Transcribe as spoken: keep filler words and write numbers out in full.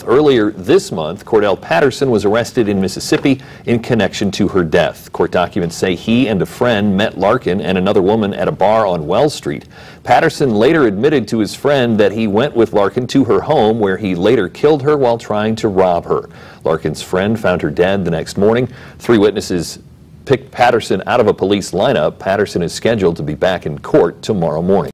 Earlier this month, Cordell Patterson was arrested in Mississippi in connection to her death. Court documents say he and a friend met Larkin and another woman at a bar on Wells Street. Patterson later admitted to his friend that he went with Larkin to her home, where he later killed her while trying to rob her. Larkin's friend found her dead the next morning. Three witnesses picked Patterson out of a police lineup. Patterson is scheduled to be back in court tomorrow morning.